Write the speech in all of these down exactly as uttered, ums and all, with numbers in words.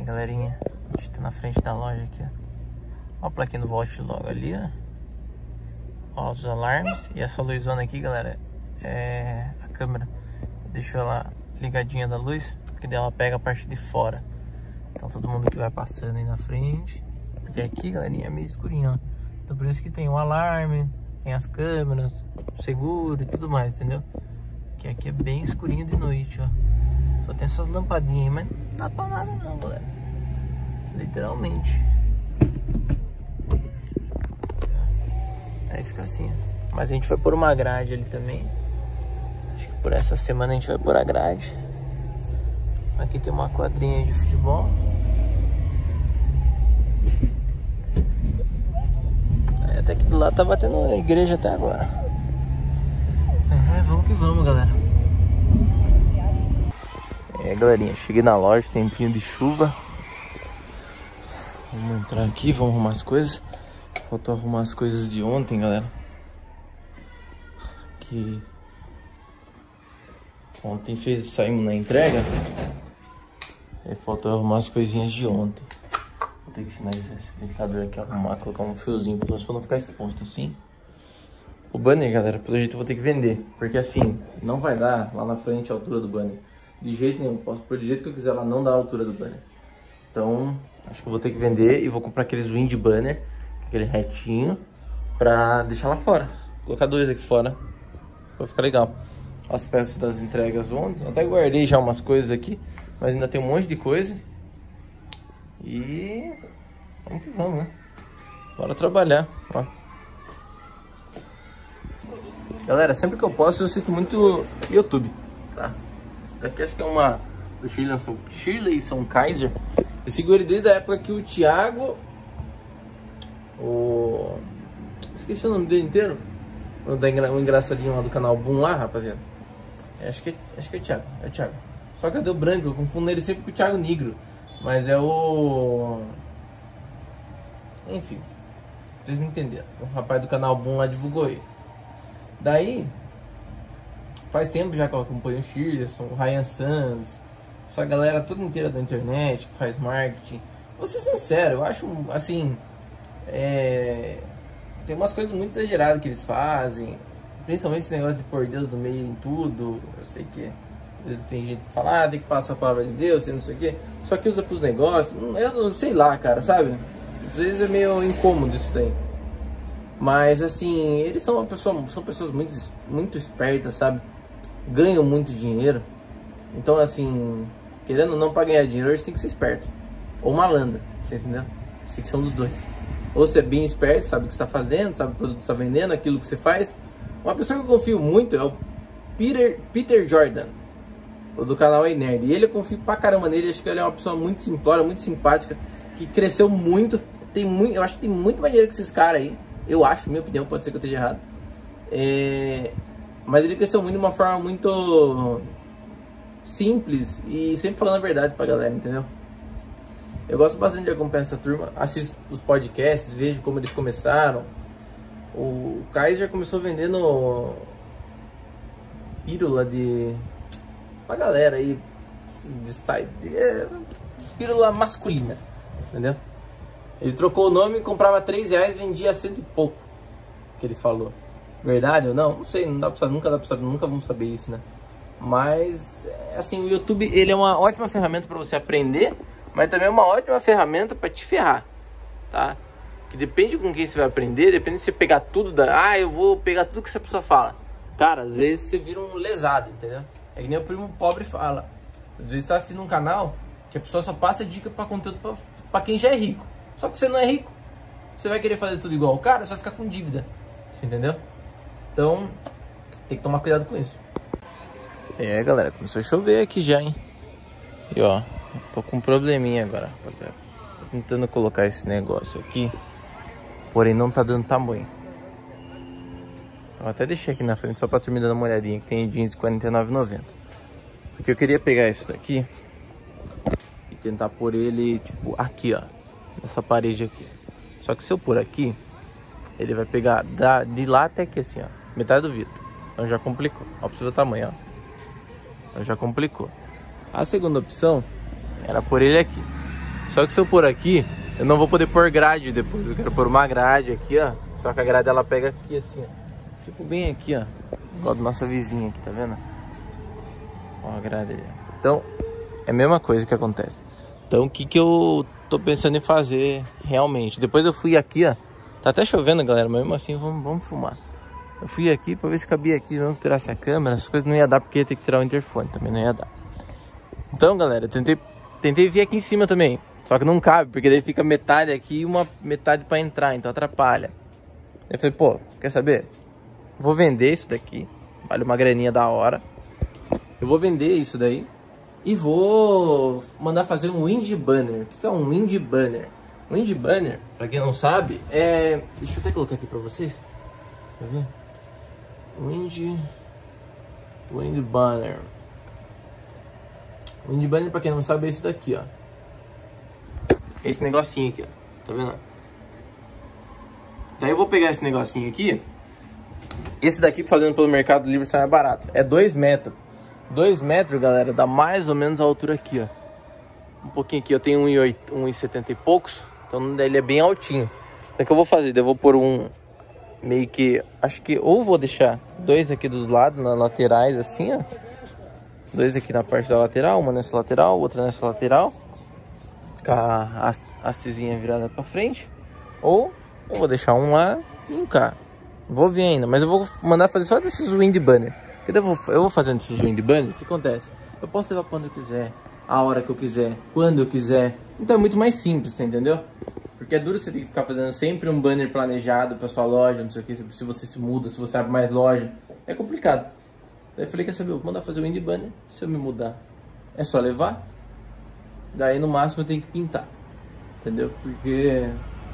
galerinha, a gente tá na frente da loja aqui, ó. Ó a plaquinha do Volt logo ali, ó. Ó os alarmes. E essa luzona aqui, galera, é a câmera. Deixou ela ligadinha da luz, porque daí ela pega a parte de fora. Então todo mundo que vai passando aí na frente. Porque aqui, galerinha, é meio escurinho, ó. Então por isso que tem o alarme, tem as câmeras, seguro e tudo mais, entendeu? Que aqui é bem escurinho de noite, ó. Só tem essas lampadinhas aí, mas não dá pra nada não, galera. Literalmente. Aí fica assim, ó. Mas a gente vai pôr uma grade ali também. Acho que por essa semana a gente vai pôr a grade. Aqui tem uma quadrinha de futebol. Aí até que do lado tá batendo a igreja até agora. É, vamos que vamos, galera. É, galerinha, cheguei na loja, tempinho de chuva. Vamos entrar aqui, vamos arrumar as coisas. Faltou arrumar as coisas de ontem, galera. Que ontem fez, saímos na entrega. Aí faltou arrumar as coisinhas de ontem. Vou ter que finalizar esse ventilador aqui, arrumar, colocar um fiozinho pra não ficar exposto assim. O banner, galera, pelo jeito eu vou ter que vender. Porque assim, não vai dar lá na frente a altura do banner. De jeito nenhum, posso pôr do jeito que eu quiser lá, não dá a altura do banner. Então, acho que eu vou ter que vender e vou comprar aqueles wind banner, aquele retinho, pra deixar lá fora. Vou colocar dois aqui fora, vai ficar legal. As peças das entregas ontem, até guardei já umas coisas aqui, mas ainda tem um monte de coisa. E vamos que vamos, né? Bora trabalhar, ó. Galera, sempre que eu posso eu assisto muito YouTube, tá? Isso daqui acho que é uma do Shirleyson Kaiser. Eu sigo ele desde a época que o Thiago, o... esqueci o nome dele inteiro. O engraçadinho lá do canal Boom lá, rapaziada. Acho que, acho que é o Thiago, é o Thiago. Só que eu dei o branco, eu confundo ele sempre com o Thiago Negro. Mas é o... enfim, vocês me entenderam. O rapaz do canal Boom lá divulgou ele. Daí, faz tempo já que eu acompanho o Shirleyson, o Ryan Santos, essa galera toda inteira da internet que faz marketing. Vou ser sincero, eu acho assim, é... tem umas coisas muito exageradas que eles fazem, principalmente esse negócio de pôr Deus no meio em tudo. Eu sei que às vezes tem gente que fala, ah, tem que passar a palavra de Deus, não sei o que, só que usa pros negócios. Eu não sei lá, cara, sabe? Às vezes é meio incômodo isso daí. Mas assim, eles são uma pessoa, são pessoas muito, muito espertas, sabe? Ganham muito dinheiro. Então assim, querendo ou não, para ganhar dinheiro, eles têm que ser esperto. Ou malandro, você entendeu? Sei que são dos dois. Ou você é bem esperto, sabe o que você está fazendo, sabe o produto que você está vendendo, aquilo que você faz. Uma pessoa que eu confio muito é o Peter, Peter Jordan, do canal Ei Nerd. E ele eu confio pra caramba nele, acho que ele é uma pessoa muito simplória, muito simpática, que cresceu muito. Tem muito, eu acho que tem muito mais dinheiro que esses caras aí. Eu acho, minha opinião, pode ser que eu esteja errado. É... Mas ele cresceu muito de uma forma muito simples e sempre falando a verdade pra galera, entendeu? Eu gosto bastante de acompanhar essa turma, assisto os podcasts, vejo como eles começaram. O Kaiser começou vendendo pílula de... pra galera aí, de site, é... pílula masculina, entendeu? Ele trocou o nome, comprava três reais, vendia cento e pouco, que ele falou. Verdade ou não? Não sei, não dá pra saber, nunca dá pra saber, nunca vamos saber isso, né? Mas, assim, o YouTube, ele é uma ótima ferramenta pra você aprender, mas também é uma ótima ferramenta pra te ferrar, tá? Que depende com quem você vai aprender, depende se você pegar tudo da... ah, eu vou pegar tudo que essa pessoa fala. Cara, às vezes você vira um lesado, entendeu? É que nem o primo pobre fala. Às vezes tá assistindo um canal que a pessoa só passa dica pra conteúdo pra, pra quem já é rico. Só que você não é rico, você vai querer fazer tudo igual o cara, você vai ficar com dívida, você entendeu? Então, tem que tomar cuidado com isso. É, galera, começou a chover aqui já, hein? E ó, tô com um probleminha agora, rapaziada. Tô tentando colocar esse negócio aqui, porém não tá dando tamanho. Eu até deixei aqui na frente só pra turma dar uma olhadinha, que tem jeans de quarenta e nove reais e noventa centavos. Porque eu queria pegar isso daqui e tentar pôr ele, tipo, aqui, ó. Nessa parede aqui. Só que se eu pôr aqui, ele vai pegar da, de lá até aqui assim, ó. Metade do vidro. Então já complicou. Ó, pra você ver o tamanho, ó. Então já complicou. A segunda opção era pôr ele aqui. Só que se eu pôr aqui, eu não vou poder pôr grade depois. Eu quero pôr uma grade aqui, ó. Só que a grade ela pega aqui assim, ó. Tipo bem aqui, ó. Igual do nossa vizinha aqui, tá vendo? Ó a grade ali. Então, é a mesma coisa que acontece. Então, o que que eu tô pensando em fazer realmente? Depois eu fui aqui, ó. Tá até chovendo, galera, mas mesmo assim vamos, vamos filmar. Eu fui aqui pra ver se cabia aqui, não tirasse a câmera. As coisas não ia dar porque ia ter que tirar o interfone, também não ia dar. Então, galera, eu tentei, tentei vir aqui em cima também. Só que não cabe, porque daí fica metade aqui e uma metade pra entrar, então atrapalha. Eu falei, pô, quer saber? Vou vender isso daqui, vale uma graninha da hora. Eu vou vender isso daí e vou mandar fazer um wind banner. O que é um wind banner? Wind banner, pra quem não sabe, é... Deixa eu até colocar aqui pra vocês. Quer ver? Wind... Wind banner. Wind banner, pra quem não sabe, é esse daqui, ó. Esse negocinho aqui, ó. Tá vendo? Daí eu vou pegar esse negocinho aqui. Esse daqui, fazendo pelo Mercado Livre, sai mais barato. É dois metros. dois metros, galera, dá mais ou menos a altura aqui, ó. Um pouquinho aqui, eu tenho um e setenta e poucos. Então ele é bem altinho. Então o que eu vou fazer? Eu vou pôr um... Meio que... Acho que ou vou deixar dois aqui dos lados, nas laterais, assim, ó. Dois aqui na parte da lateral. Uma nessa lateral, outra nessa lateral. Com a hastezinha virada pra frente. Ou eu vou deixar um lá e um cá. Vou ver ainda, mas eu vou mandar fazer só desses wind banner. Porque eu vou, eu vou fazendo esses wind banner, o que acontece? Eu posso levar pra onde eu quiser, a hora que eu quiser, quando eu quiser. Então é muito mais simples, você entendeu? Porque é duro você ter que ficar fazendo sempre um banner planejado pra sua loja, não sei o que, se você se muda, se você abre mais loja. É complicado. Daí eu falei, quer saber, eu vou mandar fazer o wind banner, se eu me mudar, é só levar. Daí no máximo eu tenho que pintar, entendeu? Porque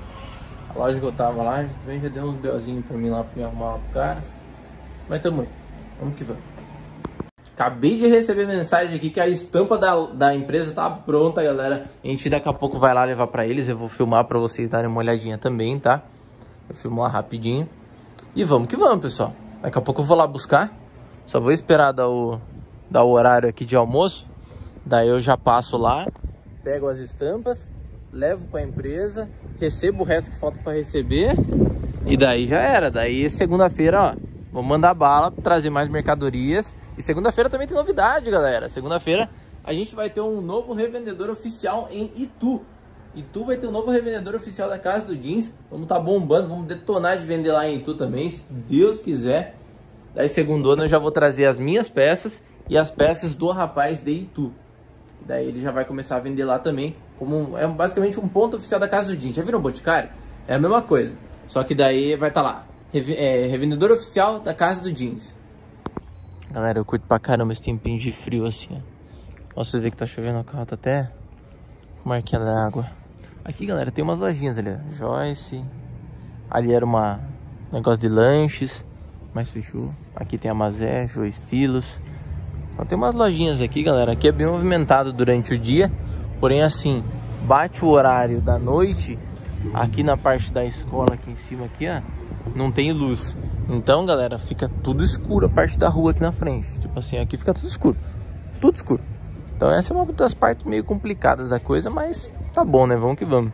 a loja que eu tava lá, também já deu uns belzinhos pra mim lá, pra me arrumar lá pro cara. Mas tamo aí, vamos que vamos. Acabei de receber mensagem aqui que a estampa da, da empresa tá pronta, galera. A gente daqui a pouco vai lá levar pra eles. Eu vou filmar pra vocês darem uma olhadinha também, tá? Vou filmar rapidinho. E vamos que vamos, pessoal. Daqui a pouco eu vou lá buscar. Só vou esperar dar o, dar o horário aqui de almoço. Daí eu já passo lá, pego as estampas, levo pra empresa, recebo o resto que falta pra receber. E daí já era. Daí segunda-feira, ó, vou mandar bala, trazer mais mercadorias. E segunda-feira também tem novidade, galera. Segunda-feira a gente vai ter um novo revendedor oficial em Itu. Itu vai ter um novo revendedor oficial da Casa do Jeans. Vamos tá bombando, vamos detonar de vender lá em Itu também, se Deus quiser. Daí segundona eu já vou trazer as minhas peças e as peças do rapaz de Itu. Daí ele já vai começar a vender lá também. Como um, é basicamente um ponto oficial da Casa do Jeans. Já viram o Boticário? É a mesma coisa. Só que daí vai estar tá lá. Rev é, revendedor oficial da Casa do Jeans. Galera, eu curto pra caramba esse tempinho de frio assim, ó. Ó, vocês verem que tá chovendo, o carro tá até marquinha da água. Aqui, galera, tem umas lojinhas ali, ó. Joyce. Ali era uma um negócio de lanches, mas fechou. Aqui tem a Mazé, Joe Estilos. Então tem umas lojinhas aqui, galera. Aqui é bem movimentado durante o dia. Porém, assim, bate o horário da noite. Aqui na parte da escola, aqui em cima, aqui, ó, não tem luz. Então, galera, fica tudo escuro a parte da rua aqui na frente. Tipo assim, aqui fica tudo escuro. Tudo escuro. Então essa é uma das partes meio complicadas da coisa, mas tá bom, né? Vamos que vamos.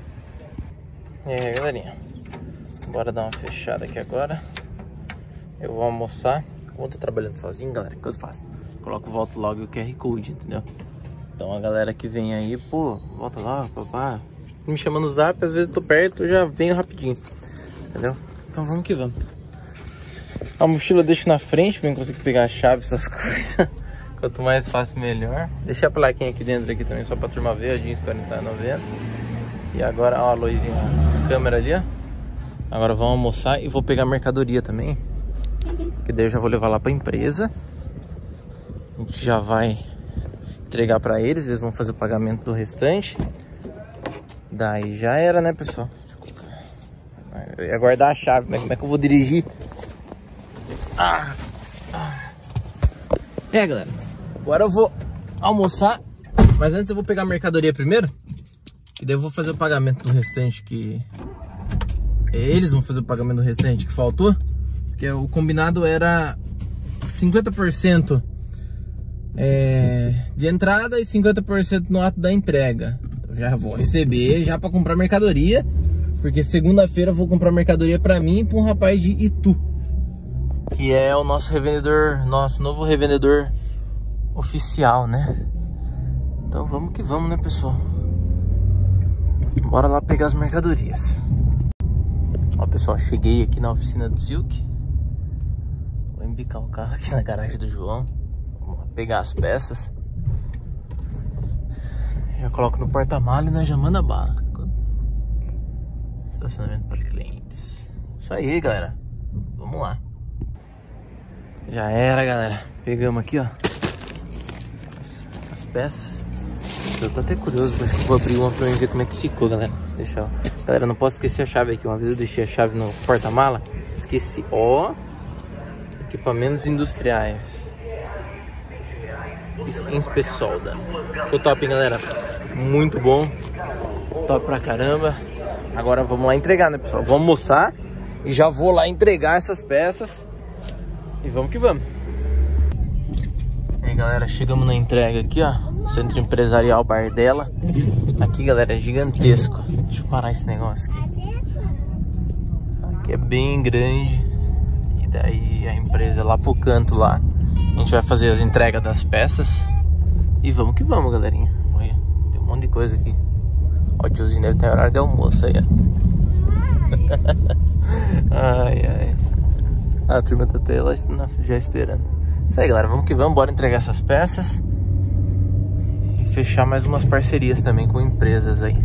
E aí, galerinha, bora dar uma fechada aqui agora. Eu vou almoçar. Como eu tô trabalhando sozinho, galera, o que eu faço? Coloco, volto logo o Q R Code, entendeu? Então a galera que vem aí, pô, volta lá, papá, me chama no zap, às vezes eu tô perto, eu já venho rapidinho, entendeu? Então vamos que vamos. A mochila eu deixo na frente pra eu conseguir pegar a chave, essas coisas. Quanto mais fácil, melhor. Deixei a plaquinha aqui dentro aqui também, só pra turma ver, a jeans quarenta e nove e noventa. E agora, ó, a luzinha, a câmera ali, ó. Agora vamos almoçar e vou pegar a mercadoria também. Que daí eu já vou levar lá pra empresa. A gente já vai entregar pra eles, eles vão fazer o pagamento do restante. Daí já era, né, pessoal? Eu ia guardar a chave, mas como é que eu vou dirigir? Ah, ah. É, galera, agora eu vou almoçar, mas antes eu vou pegar a mercadoria primeiro. E daí eu vou fazer o pagamento do restante que... Eles vão fazer o pagamento do restante que faltou. Porque o combinado era cinquenta por cento é, de entrada e cinquenta por cento no ato da entrega. já vou receber já pra comprar mercadoria. Porque segunda-feira eu vou comprar mercadoria pra mim e pra um rapaz de Itu, que é o nosso revendedor, nosso novo revendedor oficial, né? Então vamos que vamos, né, pessoal? Bora lá pegar as mercadorias. Ó, pessoal, cheguei aqui na oficina do Silk. Vou embicar o carro aqui na garagem do João. Vamos lá pegar as peças. Já coloco no porta-malas e nós já manda bala. Estacionamento para clientes. Isso aí, galera. Vamos lá. Já era, galera. Pegamos aqui, ó, as, as peças. Eu tô até curioso, mas vou abrir uma pra mim ver como é que ficou, galera. Deixa eu... Galera, não posso esquecer a chave aqui. Uma vez eu deixei a chave no porta-mala, esqueci. Ó, equipamentos industriais. Inspesolda. Ficou top, hein, galera? Muito bom. Top pra caramba. Agora vamos lá entregar, né, pessoal? Vamos almoçar e já vou lá entregar essas peças. E vamos que vamos. E aí, galera, chegamos na entrega aqui, ó. Centro Empresarial Bardella. Aqui, galera, é gigantesco. Deixa eu parar esse negócio aqui. Aqui é bem grande. E daí a empresa é lá pro canto lá. A gente vai fazer as entregas das peças. E vamos que vamos, galerinha. Olha, tem um monte de coisa aqui. Ó, o tiozinho deve ter horário de almoço aí, ó. Ai, ai. Ah, a turma tá até lá já esperando. Isso aí, galera, vamos que vamos. Bora entregar essas peças e fechar mais umas parcerias também com empresas aí.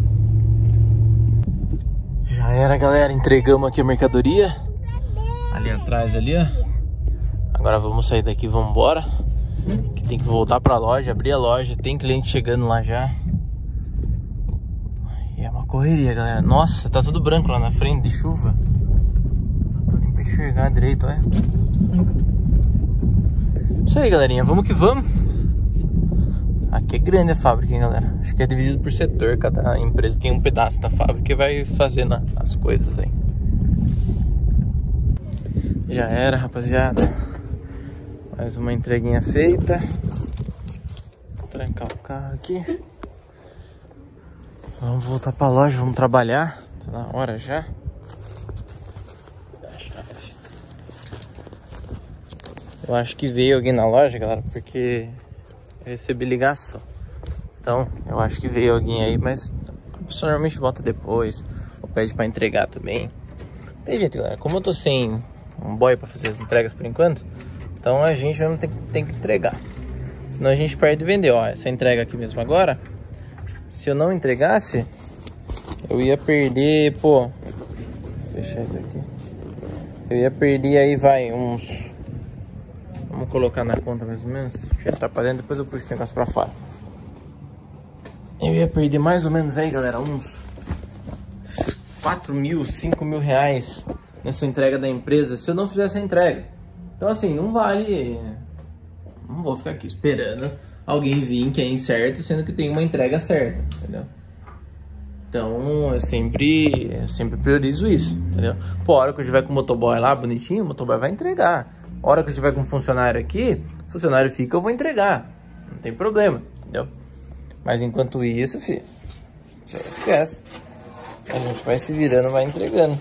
Já era, galera. Entregamos aqui a mercadoria ali atrás, ali, ó. Agora vamos sair daqui, vamos embora, que tem que voltar pra loja, abrir a loja. Tem cliente chegando lá já. É uma correria, galera. Nossa, tá tudo branco lá na frente de chuva. Não dá nem pra enxergar direito, olha. Isso aí, galerinha. Vamos que vamos. Aqui é grande a fábrica, hein, galera. Acho que é dividido por setor. Cada empresa tem um pedaço da fábrica e vai fazendo as coisas aí. Já era, rapaziada. Mais uma entreguinha feita. Vou trancar o carro aqui. Vamos voltar pra loja, vamos trabalhar. Tá na hora já. Eu acho que veio alguém na loja, galera, porque eu recebi ligação. Então, eu acho que veio alguém aí, mas a pessoa normalmente volta depois, ou pede pra entregar também. Tem jeito, galera. Como eu tô sem um boy pra fazer as entregas por enquanto, então a gente mesmo tem, tem que entregar. Senão a gente perde de vender. Ó, essa entrega aqui mesmo agora, se eu não entregasse, eu ia perder, pô, vou fechar isso aqui. Eu ia perder aí, vai, uns... Vamos colocar na conta mais ou menos. Deixa eu entrar pra dentro, depois eu puxo o negócio pra fora. Eu ia perder mais ou menos aí, galera, uns quatro mil, cinco mil reais nessa entrega da empresa, se eu não fizesse a entrega. Então assim, não vale... Não vou ficar aqui esperando alguém vir que é incerto, sendo que tem uma entrega certa, entendeu? Então eu sempre, eu sempre priorizo isso, entendeu? Pô, a hora que eu estiver com o motoboy lá, bonitinho, o motoboy vai entregar. A hora que eu estiver com um funcionário aqui, o funcionário fica, eu vou entregar. Não tem problema, entendeu? Mas enquanto isso, filho, já esquece. A gente vai se virando, vai entregando.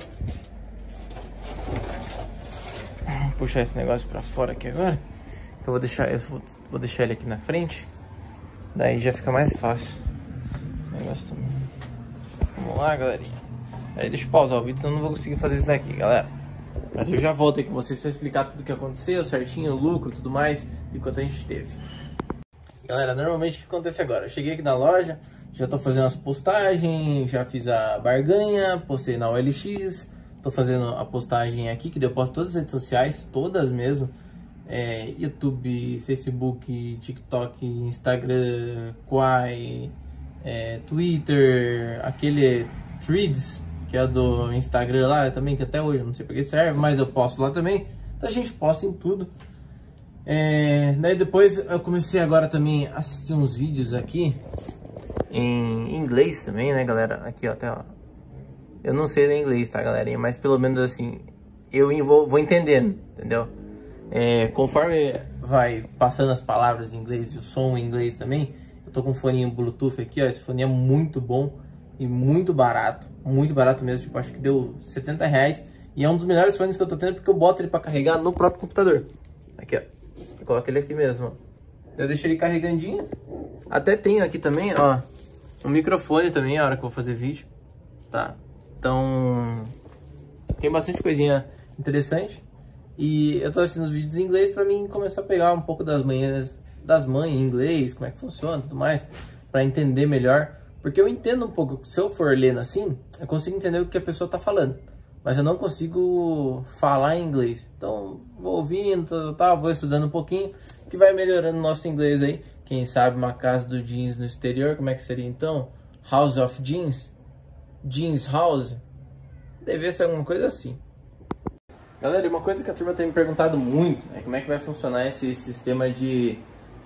Vou puxar esse negócio pra fora aqui agora. Eu vou deixar, eu vou, vou deixar ele aqui na frente. Daí já fica mais fácil. O negócio também. Vamos lá, galerinha. Aí deixa eu pausar o vídeo, senão eu não vou conseguir fazer isso daqui, galera. Mas eu já volto aí com vocês pra explicar tudo o que aconteceu, certinho, o lucro, tudo mais, e quanto a gente teve. Galera, normalmente o que acontece agora? Eu cheguei aqui na loja, já tô fazendo as postagens, já fiz a barganha, postei na O L X, tô fazendo a postagem aqui, que eu posto todas as redes sociais, todas mesmo. É, YouTube, Facebook, TikTok, Instagram, Quai, é, Twitter, aquele Threads, que é do Instagram lá também, que até hoje eu não sei pra que serve, mas eu posto lá também. Então a gente posta em tudo. É, daí depois eu comecei agora também a assistir uns vídeos aqui em inglês também, né, galera? Aqui, ó, até, ó. Eu não sei ler inglês, tá, galerinha? Mas pelo menos assim, eu vou, vou entendendo, entendeu? É, conforme vai passando as palavras em inglês e o som em inglês também, eu tô com um foninho Bluetooth aqui, ó. Esse fone é muito bom e muito barato. Muito barato mesmo, tipo, acho que deu setenta reais. E é um dos melhores fones que eu tô tendo, porque eu boto ele pra carregar no próprio computador. Aqui, ó. Eu coloco ele aqui mesmo, ó. Eu deixo ele carregandinho. Até tenho aqui também, ó, um microfone também, a hora que eu vou fazer vídeo. Tá? Então, tem bastante coisinha interessante. E eu tô assistindo os vídeos em inglês pra mim começar a pegar um pouco das manhas das mães em inglês, como é que funciona e tudo mais, pra entender melhor. Porque eu entendo um pouco, se eu for lendo assim, eu consigo entender o que a pessoa tá falando. Mas eu não consigo falar em inglês. Então, vou ouvindo, tá, tá, vou estudando um pouquinho, que vai melhorando o nosso inglês aí. Quem sabe uma casa do jeans no exterior, como é que seria então? House of Jeans? Jeans House? Deve ser alguma coisa assim. Galera, uma coisa que a turma tem me perguntado muito é como é que vai funcionar esse sistema de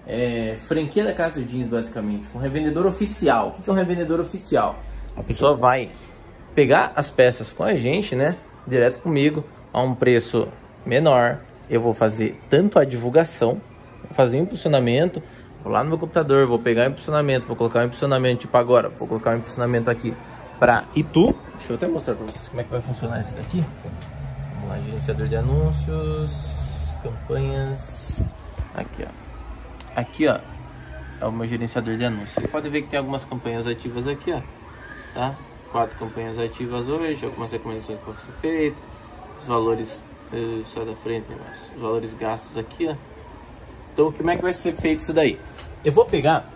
é, franquia da casa do jeans, basicamente. Um revendedor oficial. O que é um revendedor oficial? A pessoa vai pegar as peças com a gente, né? Direto comigo, a um preço menor. Eu vou fazer tanto a divulgação, vou fazer o impulsionamento, vou lá no meu computador, vou pegar o impulsionamento, vou colocar o impulsionamento, tipo agora, vou colocar o impulsionamento aqui para Itu. Deixa eu até mostrar para vocês como é que vai funcionar esse daqui. Vamos lá, gerenciador de anúncios, campanhas, aqui ó, aqui ó, é o meu gerenciador de anúncios. Vocês podem ver que tem algumas campanhas ativas aqui ó, tá? Quatro campanhas ativas hoje, algumas recomendações para ser feito, os valores, uh, sai da frente, né, mas os valores gastos aqui ó. Então como é que vai ser feito isso daí? Eu vou pegar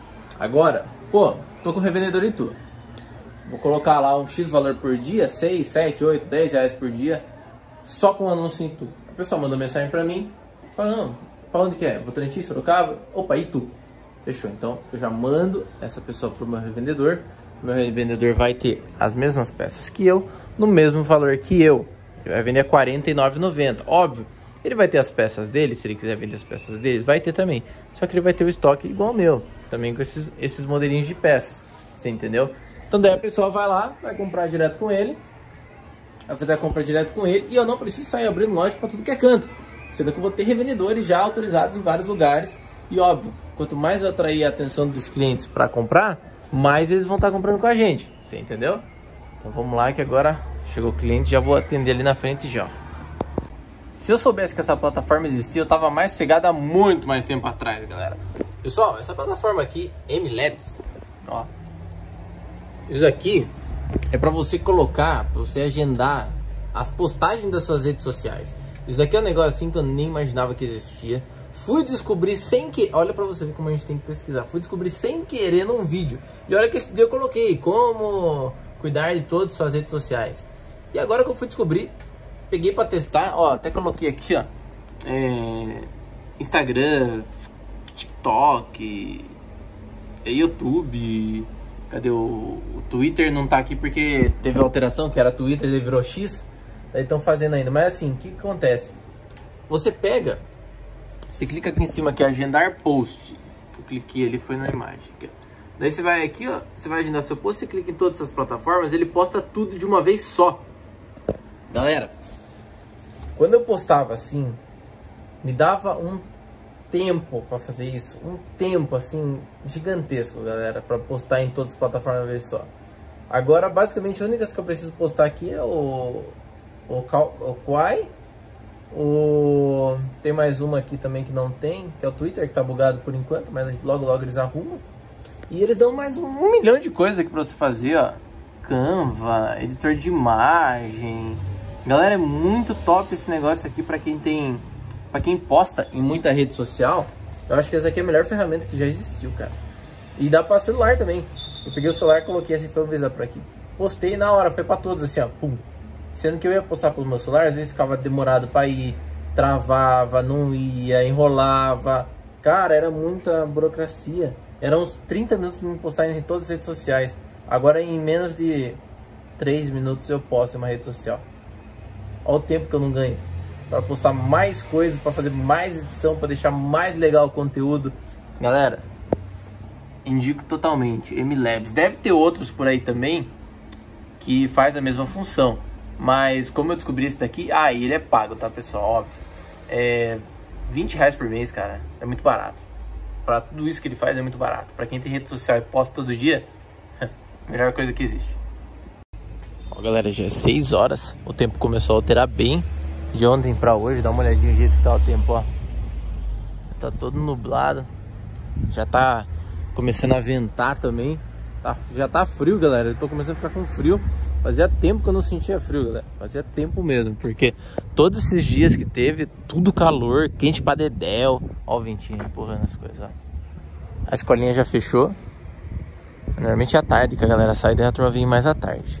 agora, pô, tô com o revendedor em tudo. Vou colocar lá um X valor por dia, seis, sete, oito, dez reais por dia. Só com anúncio em Itu. A pessoa manda mensagem pra mim, fala, não, pra onde que é? Votorantim, Sorocaba? Opa, Itu. Fechou, então eu já mando essa pessoa pro meu revendedor. Meu revendedor vai ter as mesmas peças que eu, no mesmo valor que eu. Ele vai vender a quarenta e nove reais e noventa centavos. Óbvio, ele vai ter as peças dele, se ele quiser vender as peças dele, vai ter também. Só que ele vai ter o estoque igual ao meu, também com esses, esses modelinhos de peças. Você entendeu? Então daí a pessoa vai lá, vai comprar direto com ele. Vai fazer a compra direto com ele e eu não preciso sair abrindo loja para tudo que é canto, sendo que eu vou ter revendedores já autorizados em vários lugares. E óbvio, quanto mais eu atrair a atenção dos clientes para comprar, mais eles vão estar comprando com a gente, você entendeu? Então vamos lá que agora chegou o cliente, já vou atender ali na frente já. Se eu soubesse que essa plataforma existia, eu tava mais sossegado há muito mais tempo atrás, galera. Pessoal, essa plataforma aqui, M-Labs, ó, isso aqui é para você colocar, para você agendar as postagens das suas redes sociais. Isso aqui é um negócio assim que eu nem imaginava que existia. Fui descobrir sem que... Olha pra você ver como a gente tem que pesquisar. Fui descobrir sem querer num vídeo. E olha que esse dia eu coloquei como cuidar de todas as suas redes sociais. E agora que eu fui descobrir, peguei pra testar. Ó, até coloquei aqui, ó. É, Instagram, TikTok, YouTube... Cadê o, o Twitter? Não tá aqui porque teve alteração, que era Twitter, ele virou X. Daí estão fazendo ainda. Mas assim, o que, que acontece? Você pega, você clica aqui em cima que é agendar post. Eu cliquei ali, foi na imagem. Aqui, daí você vai aqui, ó, você vai agendar seu post, você clica em todas essas plataformas, ele posta tudo de uma vez só. Galera, quando eu postava assim, me dava um tempo para fazer isso, um tempo assim gigantesco, galera, para postar em todas as plataformas de uma vez só. Agora, basicamente, a única que eu preciso postar aqui é o o, o Quai, o tem mais uma aqui também que não tem, que é o Twitter, que tá bugado por enquanto, mas logo logo eles arrumam. E eles dão mais um, um milhão de coisas aqui para você fazer, ó. Canva, editor de imagem. Galera, é muito top esse negócio aqui para quem tem Pra quem posta em muita rede social. Eu acho que essa aqui é a melhor ferramenta que já existiu, cara. E dá pra celular também. Eu peguei o celular, coloquei assim, foi visar por aqui. Postei na hora, foi pra todos assim, ó, pum. Sendo que eu ia postar pelo meu celular, às vezes ficava demorado pra ir, travava, não ia, enrolava. Cara, era muita burocracia. Eram uns trinta minutos pra me postar em todas as redes sociais. Agora em menos de três minutos eu posto em uma rede social. Olha o tempo que eu não ganho para postar mais coisas, para fazer mais edição, para deixar mais legal o conteúdo. Galera, indico totalmente M-Labs. Deve ter outros por aí também que faz a mesma função, mas como eu descobri esse daqui, ah, ele é pago, tá, pessoal? Óbvio. É vinte reais por mês, cara. É muito barato. pra tudo isso que ele faz é muito barato. Pra quem tem rede social e posta todo dia, melhor coisa que existe. Ó, galera, já é seis horas. O tempo começou a alterar bem de ontem pra hoje. Dá uma olhadinha no jeito que tá o tempo, ó. Tá todo nublado. Já tá começando a ventar também. Tá, já tá frio, galera. Eu tô começando a ficar com frio. Fazia tempo que eu não sentia frio, galera. Fazia tempo mesmo. Porque todos esses dias que teve, tudo calor, quente pra dedéu. Ó o ventinho empurrando as coisas, ó. A escolinha já fechou. Normalmente é à tarde que a galera sai, daí a turma vem mais à tarde.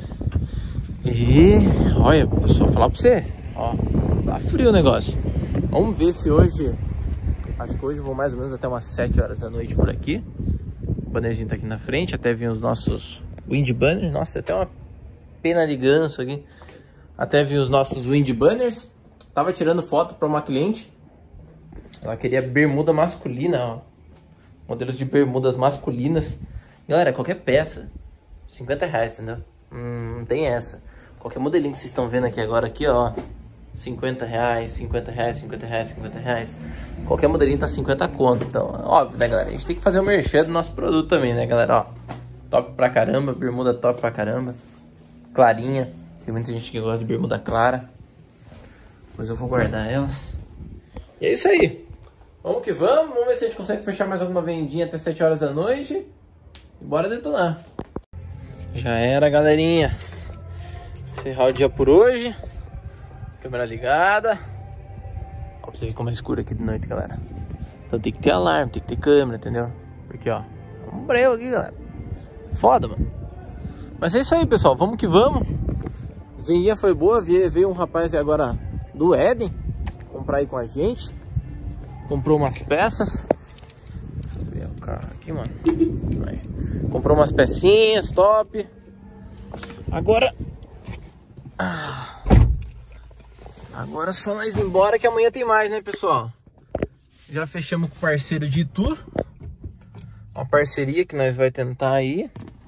E olha, pessoal, falar pra você, ó, tá frio o negócio. Vamos ver se hoje, acho que hoje eu vou mais ou menos até umas sete horas da noite por aqui. O bannerzinho tá aqui na frente, até vir os nossos wind banners. Nossa, até uma pena de ganso aqui. Até vir os nossos wind banners. Tava tirando foto pra uma cliente. Ela queria bermuda masculina, ó. Modelos de bermudas masculinas. Galera, qualquer peça, cinquenta reais, entendeu? Hum, não tem essa. Qualquer modelinho que vocês estão vendo aqui agora, aqui, ó, cinquenta reais, cinquenta reais, cinquenta reais, cinquenta reais. Qualquer modelinho tá cinquenta conto. Então, óbvio, né, galera? A gente tem que fazer o merchan do nosso produto também, né, galera? Ó, top pra caramba, bermuda top pra caramba. Clarinha. Tem muita gente que gosta de bermuda clara. Depois eu vou guardar elas. E é isso aí. Vamos que vamos. Vamos ver se a gente consegue fechar mais alguma vendinha até sete horas da noite. E bora detonar. Já era, galerinha. Encerrar o dia por hoje. Câmera ligada. Ó, pra você ver como é escuro aqui de noite, galera. Então tem que ter alarme, tem que ter câmera, entendeu? Porque, ó, é um breu aqui, galera. Foda, mano. Mas é isso aí, pessoal. Vamos que vamos. Vendinha foi boa. Veio um rapaz aí agora do Éden comprar aí com a gente. Comprou umas peças. Deixa eu ver o carro aqui, mano. Aí. Comprou umas pecinhas, top. Agora... Ah, agora só nós ir embora que amanhã tem mais, né, pessoal? Já fechamos com o parceiro de Itu. Uma parceria que nós vai tentar aí.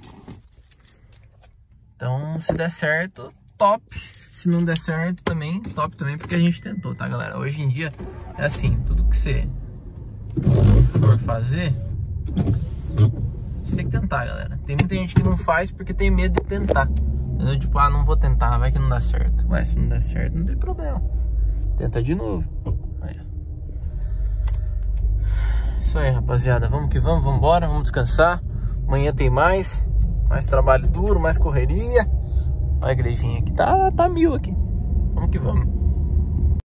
Então, se der certo, top. Se não der certo também, top também, porque a gente tentou, tá, galera? Hoje em dia é assim, tudo que você for fazer, você tem que tentar, galera. Tem muita gente que não faz porque tem medo de tentar. Entendeu? Tipo, ah, não vou tentar, vai que não dá certo. Mas se não der certo, não tem problema. Tenta de novo. Aí. Isso aí, rapaziada. Vamos que vamos, vamos embora, vamos descansar. Amanhã tem mais. Mais trabalho duro, mais correria. Olha a igrejinha aqui. Tá, tá mil aqui. Vamos que vamos.